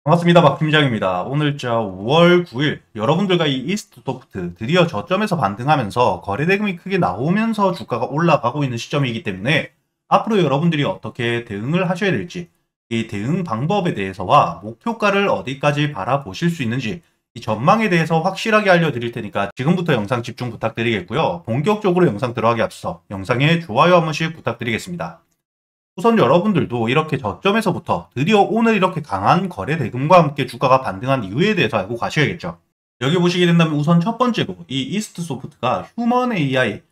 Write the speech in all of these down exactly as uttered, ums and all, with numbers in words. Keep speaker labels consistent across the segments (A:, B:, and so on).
A: 반갑습니다. 박 팀장입니다. 오늘자 오월 구일 여러분들과 이 이스트소프트 드디어 저점에서 반등하면서 거래대금이 크게 나오면서 주가가 올라가고 있는 시점이기 때문에 앞으로 여러분들이 어떻게 대응을 하셔야 될지, 이 대응 방법에 대해서와 목표가를 어디까지 바라보실 수 있는지 이 전망에 대해서 확실하게 알려드릴 테니까 지금부터 영상 집중 부탁드리겠고요. 본격적으로 영상 들어가기 앞서 영상에 좋아요 한 번씩 부탁드리겠습니다. 우선 여러분들도 이렇게 저점에서부터 드디어 오늘 이렇게 강한 거래 대금과 함께 주가가 반등한 이유에 대해서 알고 가셔야겠죠. 여기 보시게 된다면 우선 첫 번째로 이 이스트소프트가 휴먼 에이아이,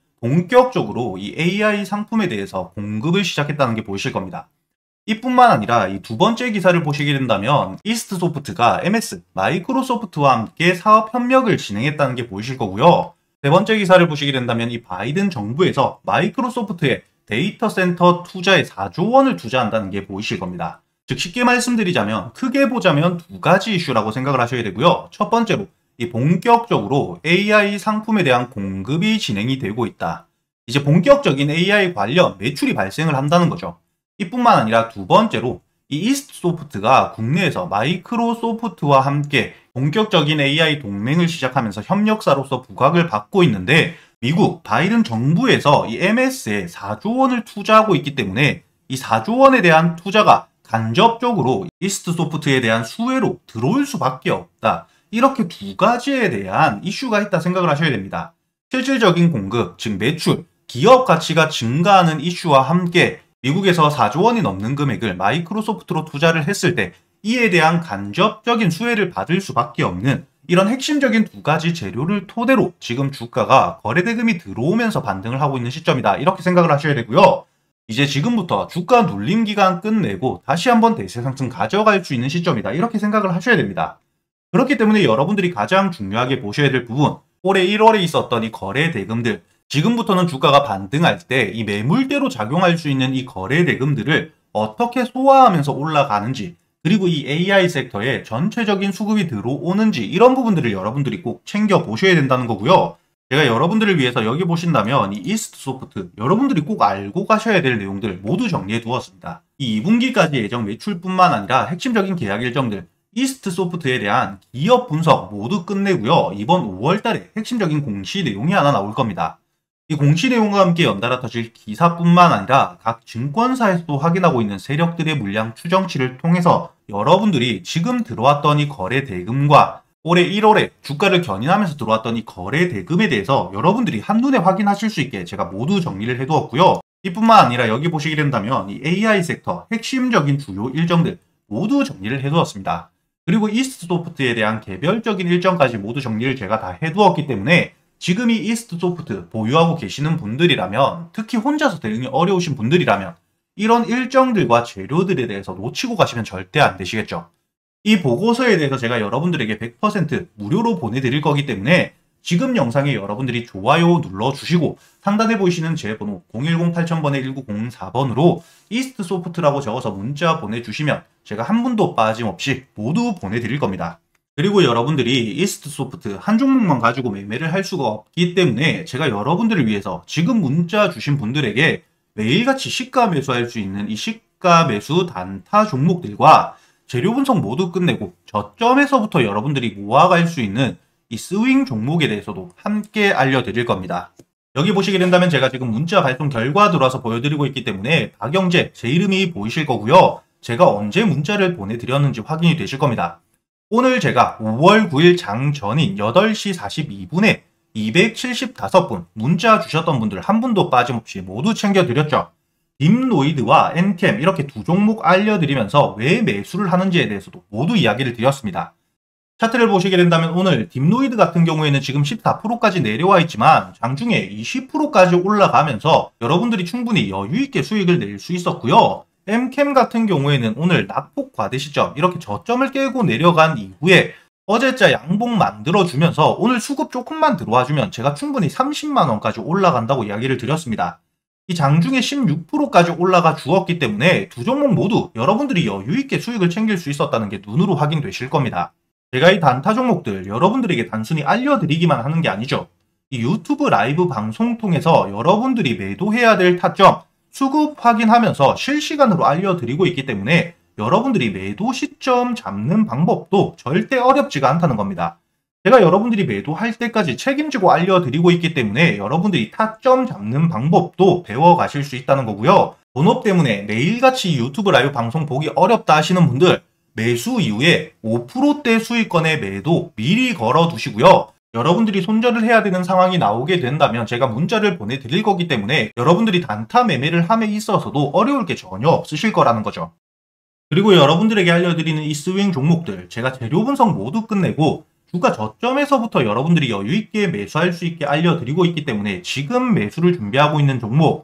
A: 본격적으로 이 에이아이 상품에 대해서 공급을 시작했다는 게 보이실 겁니다. 이뿐만 아니라 이 두 번째 기사를 보시게 된다면 이스트소프트가 엠에스, 마이크로소프트와 함께 사업 협력을 진행했다는 게 보이실 거고요. 세 번째 기사를 보시게 된다면 이 바이든 정부에서 마이크로소프트에 데이터 센터 투자에 사조 원을 투자한다는 게 보이실 겁니다. 즉 쉽게 말씀드리자면 크게 보자면 두 가지 이슈라고 생각을 하셔야 되고요. 첫 번째로 이 본격적으로 에이아이 상품에 대한 공급이 진행이 되고 있다. 이제 본격적인 에이아이 관련 매출이 발생을 한다는 거죠. 이뿐만 아니라 두 번째로 이 이스트소프트가 국내에서 마이크로소프트와 함께 본격적인 에이아이 동맹을 시작하면서 협력사로서 부각을 받고 있는데 미국 바이든 정부에서 이 엠에스에 사조 원을 투자하고 있기 때문에 이 사조 원에 대한 투자가 간접적으로 이스트소프트에 대한 수혜로 들어올 수밖에 없다. 이렇게 두 가지에 대한 이슈가 있다 생각을 하셔야 됩니다. 실질적인 공급, 즉 매출, 기업 가치가 증가하는 이슈와 함께 미국에서 사조 원이 넘는 금액을 마이크로소프트로 투자를 했을 때 이에 대한 간접적인 수혜를 받을 수밖에 없는 이런 핵심적인 두 가지 재료를 토대로 지금 주가가 거래대금이 들어오면서 반등을 하고 있는 시점이다. 이렇게 생각을 하셔야 되고요. 이제 지금부터 주가 눌림 기간 끝내고 다시 한번 대세 상승 가져갈 수 있는 시점이다. 이렇게 생각을 하셔야 됩니다. 그렇기 때문에 여러분들이 가장 중요하게 보셔야 될 부분, 올해 일월에 있었던 이 거래대금들, 지금부터는 주가가 반등할 때 이 매물대로 작용할 수 있는 이 거래대금들을 어떻게 소화하면서 올라가는지, 그리고 이 에이아이 섹터에 전체적인 수급이 들어오는지 이런 부분들을 여러분들이 꼭 챙겨보셔야 된다는 거고요. 제가 여러분들을 위해서 여기 보신다면 이 이스트소프트 여러분들이 꼭 알고 가셔야 될 내용들 모두 정리해 두었습니다. 이 이 분기까지 예정 매출뿐만 아니라 핵심적인 계약 일정들, 이스트소프트에 대한 기업 분석 모두 끝내고요. 이번 오월 달에 핵심적인 공시 내용이 하나 나올 겁니다. 이 공시 내용과 함께 연달아 터질 기사뿐만 아니라 각 증권사에서도 확인하고 있는 세력들의 물량 추정치를 통해서 여러분들이 지금 들어왔던 이 거래 대금과 올해 일월에 주가를 견인하면서 들어왔던 이 거래 대금에 대해서 여러분들이 한눈에 확인하실 수 있게 제가 모두 정리를 해두었고요. 이뿐만 아니라 여기 보시게 된다면 이 에이아이 섹터 핵심적인 주요 일정들 모두 정리를 해두었습니다. 그리고 이스트소프트에 대한 개별적인 일정까지 모두 정리를 제가 다 해두었기 때문에 지금 이 이스트소프트 보유하고 계시는 분들이라면, 특히 혼자서 대응이 어려우신 분들이라면 이런 일정들과 재료들에 대해서 놓치고 가시면 절대 안 되시겠죠. 이 보고서에 대해서 제가 여러분들에게 백 퍼센트 무료로 보내드릴 거기 때문에 지금 영상에 여러분들이 좋아요 눌러주시고 상단에 보이시는 제 번호 공일공 팔천 번에 일구공사 번으로 이스트소프트라고 적어서 문자 보내주시면 제가 한 분도 빠짐없이 모두 보내드릴 겁니다. 그리고 여러분들이 이스트소프트 한 종목만 가지고 매매를 할 수가 없기 때문에 제가 여러분들을 위해서 지금 문자 주신 분들에게 매일같이 시가 매수할 수 있는 이 시가 매수 단타 종목들과 재료 분석 모두 끝내고 저점에서부터 여러분들이 모아갈 수 있는 이 스윙 종목에 대해서도 함께 알려드릴 겁니다. 여기 보시게 된다면 제가 지금 문자 발송 결과 들어와서 보여드리고 있기 때문에 박영재 제 이름이 보이실 거고요. 제가 언제 문자를 보내드렸는지 확인이 되실 겁니다. 오늘 제가 오월 구일 장 전인 여덟 시 사십이 분에 이백칠십오 분 문자 주셨던 분들 한 분도 빠짐없이 모두 챙겨드렸죠. 딥노이드와 엔캠 이렇게 두 종목 알려드리면서 왜 매수를 하는지에 대해서도 모두 이야기를 드렸습니다. 차트를 보시게 된다면 오늘 딥노이드 같은 경우에는 지금 십사 퍼센트까지 내려와 있지만 장중에 이십 퍼센트까지 올라가면서 여러분들이 충분히 여유있게 수익을 낼 수 있었고요. 엠캠 같은 경우에는 오늘 낙폭 과대 시점 이렇게 저점을 깨고 내려간 이후에 어제자 양봉 만들어주면서 오늘 수급 조금만 들어와주면 제가 충분히 삼십만 원까지 올라간다고 이야기를 드렸습니다. 이 장중에 십육 퍼센트까지 올라가 주었기 때문에 두 종목 모두 여러분들이 여유있게 수익을 챙길 수 있었다는 게 눈으로 확인되실 겁니다. 제가 이 단타 종목들 여러분들에게 단순히 알려드리기만 하는 게 아니죠. 이 유튜브 라이브 방송 통해서 여러분들이 매도해야 될 타점 수급 확인하면서 실시간으로 알려드리고 있기 때문에 여러분들이 매도 시점 잡는 방법도 절대 어렵지가 않다는 겁니다. 제가 여러분들이 매도할 때까지 책임지고 알려드리고 있기 때문에 여러분들이 타점 잡는 방법도 배워가실 수 있다는 거고요. 본업 때문에 매일같이 유튜브 라이브 방송 보기 어렵다 하시는 분들, 매수 이후에 오 퍼센트대 수익권의 매도 미리 걸어 두시고요. 여러분들이 손절을 해야 되는 상황이 나오게 된다면 제가 문자를 보내드릴 거기 때문에 여러분들이 단타 매매를 함에 있어서도 어려울 게 전혀 없으실 거라는 거죠. 그리고 여러분들에게 알려드리는 이 스윙 종목들, 제가 재료 분석 모두 끝내고 주가 저점에서부터 여러분들이 여유있게 매수할 수 있게 알려드리고 있기 때문에 지금 매수를 준비하고 있는 종목,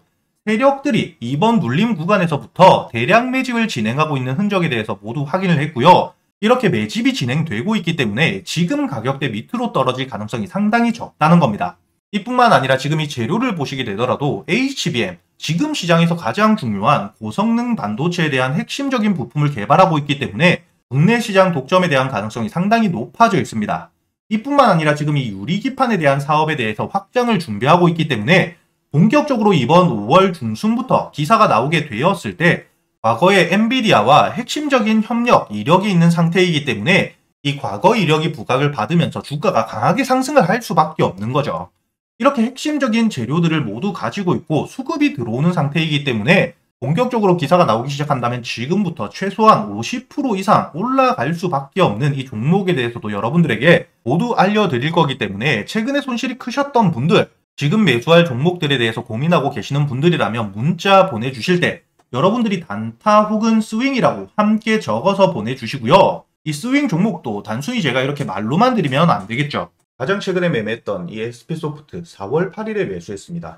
A: 세력들이 이번 눌림 구간에서부터 대량 매집을 진행하고 있는 흔적에 대해서 모두 확인을 했고요. 이렇게 매집이 진행되고 있기 때문에 지금 가격대 밑으로 떨어질 가능성이 상당히 적다는 겁니다. 이뿐만 아니라 지금 이 재료를 보시게 되더라도 에이치비엠, 지금 시장에서 가장 중요한 고성능 반도체에 대한 핵심적인 부품을 개발하고 있기 때문에 국내 시장 독점에 대한 가능성이 상당히 높아져 있습니다. 이뿐만 아니라 지금 이 유리기판에 대한 사업에 대해서 확장을 준비하고 있기 때문에 본격적으로 이번 오월 중순부터 기사가 나오게 되었을 때 과거의 엔비디아와 핵심적인 협력 이력이 있는 상태이기 때문에 이 과거 이력이 부각을 받으면서 주가가 강하게 상승을 할 수밖에 없는 거죠. 이렇게 핵심적인 재료들을 모두 가지고 있고 수급이 들어오는 상태이기 때문에 본격적으로 기사가 나오기 시작한다면 지금부터 최소한 오십 퍼센트 이상 올라갈 수밖에 없는 이 종목에 대해서도 여러분들에게 모두 알려드릴 거기 때문에 최근에 손실이 크셨던 분들, 지금 매수할 종목들에 대해서 고민하고 계시는 분들이라면 문자 보내주실 때 여러분들이 단타 혹은 스윙이라고 함께 적어서 보내주시고요. 이 스윙 종목도 단순히 제가 이렇게 말로만 드리면 안 되겠죠. 가장 최근에 매매했던 이 에스피소프트 사월 팔일에 매수했습니다.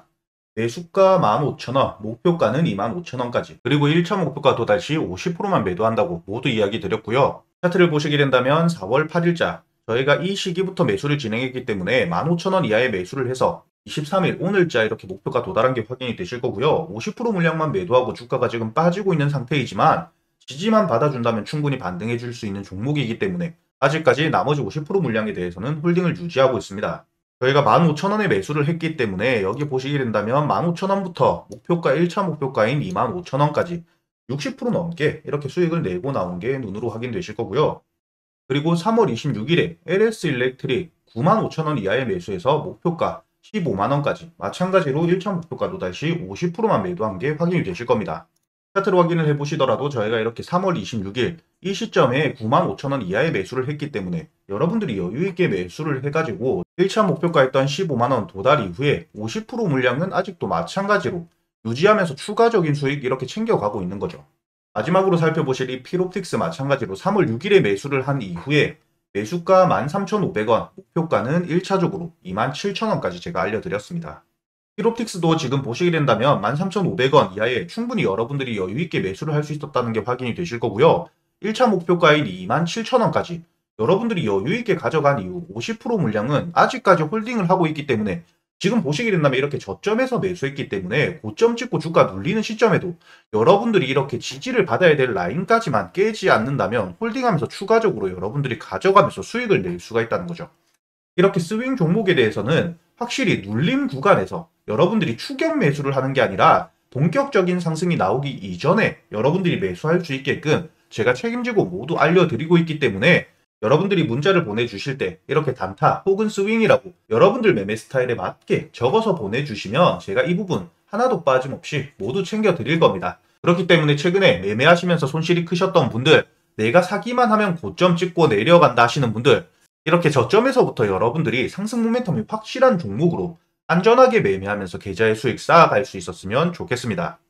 A: 매수가 만 오천 원, 목표가는 이만 오천 원까지, 그리고 일 차 목표가 도달 시 오십 퍼센트만 매도한다고 모두 이야기 드렸고요. 차트를 보시게 된다면 사월 팔일자, 저희가 이 시기부터 매수를 진행했기 때문에 만 오천 원 이하의 매수를 해서 이십삼일 오늘자 이렇게 목표가 도달한 게 확인이 되실 거고요. 오십 퍼센트 물량만 매도하고 주가가 지금 빠지고 있는 상태이지만 지지만 받아준다면 충분히 반등해 줄 수 있는 종목이기 때문에 아직까지 나머지 오십 퍼센트 물량에 대해서는 홀딩을 유지하고 있습니다. 저희가 만 오천 원에 매수를 했기 때문에 여기 보시게 된다면 만 오천 원부터 목표가 일 차 목표가인 이만 오천 원까지 육십 퍼센트 넘게 이렇게 수익을 내고 나온 게 눈으로 확인되실 거고요. 그리고 삼월 이십육일에 엘에스 일렉트릭 구만 오천 원 이하의 매수해서 목표가 십오만 원까지 마찬가지로 일 차 목표가 도달 시 오십 퍼센트만 매도한 게 확인이 되실 겁니다. 차트로 확인을 해보시더라도 저희가 이렇게 삼월 이십육일 이 시점에 구만 오천 원 이하의 매수를 했기 때문에 여러분들이 여유있게 매수를 해가지고 일 차 목표가였던 십오만 원 도달 이후에 오십 퍼센트 물량은 아직도 마찬가지로 유지하면서 추가적인 수익 이렇게 챙겨가고 있는 거죠. 마지막으로 살펴보실 이 필옵틱스 마찬가지로 삼월 육일에 매수를 한 이후에 매수가 만 삼천오백 원, 목표가는 일 차적으로 이만 칠천 원까지 제가 알려드렸습니다. 필옵틱스도 지금 보시게 된다면 만 삼천오백 원 이하에 충분히 여러분들이 여유있게 매수를 할 수 있었다는 게 확인이 되실 거고요. 일 차 목표가인 이만 칠천 원까지 여러분들이 여유있게 가져간 이후 오십 퍼센트 물량은 아직까지 홀딩을 하고 있기 때문에 지금 보시게 된다면 이렇게 저점에서 매수했기 때문에 고점 찍고 주가 눌리는 시점에도 여러분들이 이렇게 지지를 받아야 될 라인까지만 깨지 않는다면 홀딩하면서 추가적으로 여러분들이 가져가면서 수익을 낼 수가 있다는 거죠. 이렇게 스윙 종목에 대해서는 확실히 눌림 구간에서 여러분들이 추격 매수를 하는 게 아니라 본격적인 상승이 나오기 이전에 여러분들이 매수할 수 있게끔 제가 책임지고 모두 알려드리고 있기 때문에 여러분들이 문자를 보내주실 때 이렇게 단타 혹은 스윙이라고 여러분들 매매 스타일에 맞게 적어서 보내주시면 제가 이 부분 하나도 빠짐없이 모두 챙겨드릴 겁니다. 그렇기 때문에 최근에 매매하시면서 손실이 크셨던 분들, 내가 사기만 하면 고점 찍고 내려간다 하시는 분들, 이렇게 저점에서부터 여러분들이 상승 모멘텀이 확실한 종목으로 안전하게 매매하면서 계좌의 수익 쌓아갈 수 있었으면 좋겠습니다.